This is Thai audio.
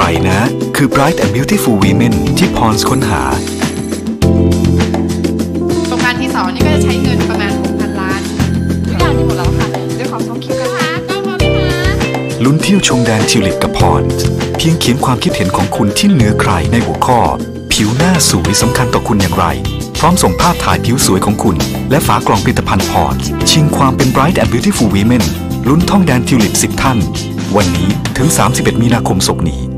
นะ คือ Bright and Beautiful Women ที่ Pond's ค้นหาโครงการที่2นี่ก็จะใช้เงินประมาณ 6,000 ล้านทุกอย่างมีหมดแล้วค่ะด้วยความต้องคิดกันค่ะก็พอพี่มาลุ้นเที่ยวชมแดนทิวลิปกับ Pond's เพียงเขียนความคิดเห็นของคุณที่เหนือใครในหัวข้อผิวหน้าสวยสำคัญต่อคุณอย่างไรพร้อมส่งภาพถ่ายผิวสวยของคุณและฝากล่องผลิตภัณฑ์ Pond's ชิงความเป็น Bright and Beautiful Women ลุ้นท่องแดนทิวลิป10 ท่านวันนี้ถึง31 มีนาคมศกนี้